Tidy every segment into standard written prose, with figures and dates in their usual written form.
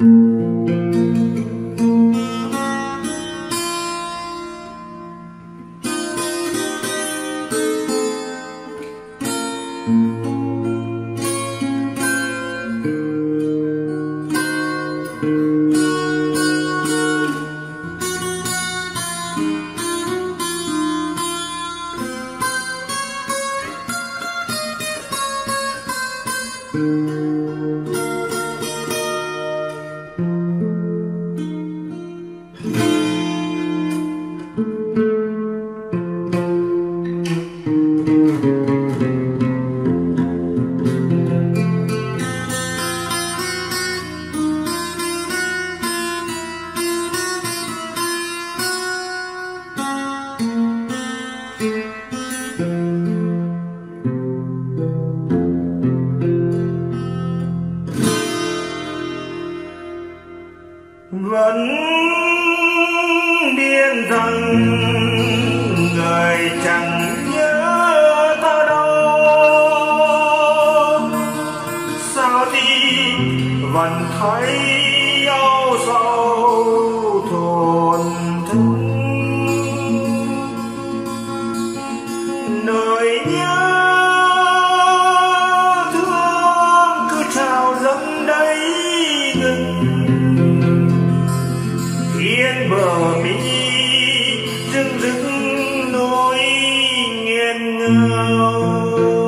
Vẫn điên rằng người chẳng nhớ ta đâu, sao đi vẫn thấy âu sầu thổn thức. Nỗi nhớ thương cứ trào dâng đấy ngừng, khiến bờ mi rưng rưng nỗi nghẹn ngào.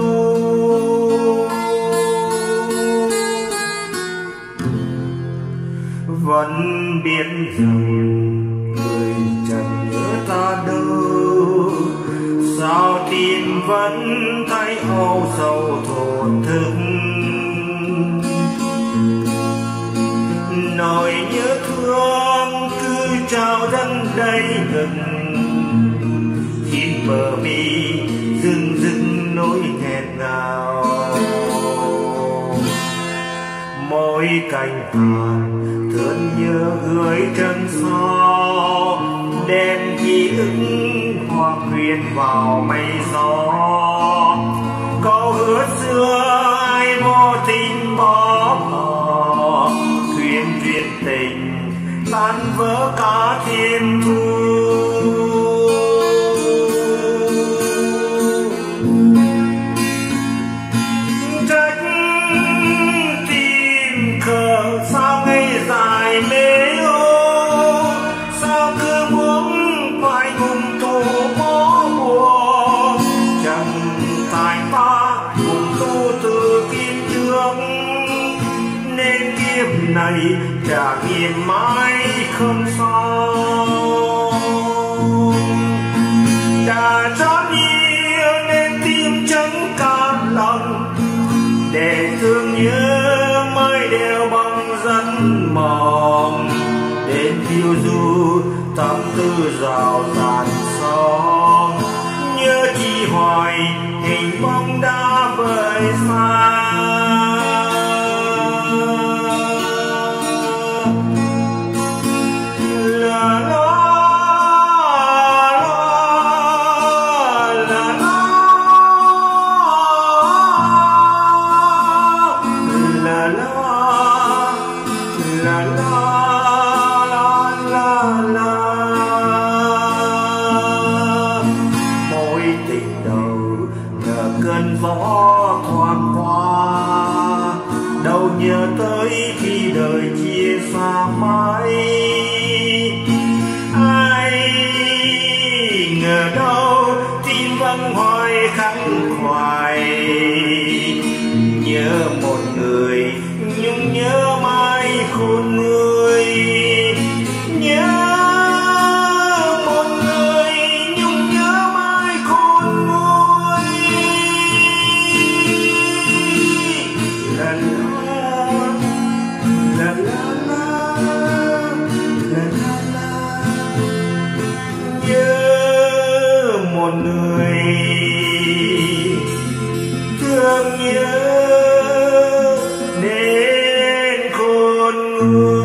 Vẫn biết rằng người chẳng nhớ ta đâu, sao tim vẫn thấy âu sầu thổn thức. Nỗi nhớ thương cứ trao dâng đầy ngừng, khiến bờ mi rưng rưng nỗi nghẹn ngào. Mỗi cành tàn thương nhớ gửi trân gió, đem ký ức hoa quyện vào mây gió. Câu hứa xưa ai vô tình bỏ bỏ, thuyền duyên tình tan vỡ cả thiên thu. Trách tim khờ sao ngây dài mê ô, sao cứ muốn phải cùng tù bó buồn. Chẳng tại ta cùng tu từ kim trước, nên kiếp này trả nghiệm mãi không sao. Đã chót yêu nên tim chẳng cam lòng, để thương nhớ mới đều bằng dân mòn. Đến phiêu du tâm tư rào rạt sóng, nhớ chỉ hoài hình bóng đã vời xa. Mỗi tình đầu nhờ cơn gió thoáng qua, đâu nhớ tới khi đời chia xa mãi. Ai ngờ đâu tim vẫn hoài khắc khoải, nhớ một người nhưng nhớ mãi khôn người. Nhớ một người nhưng nhớ mãi khôn người. La la la la la la la la. Nhớ một người thương nhớ nên khôn nguôi.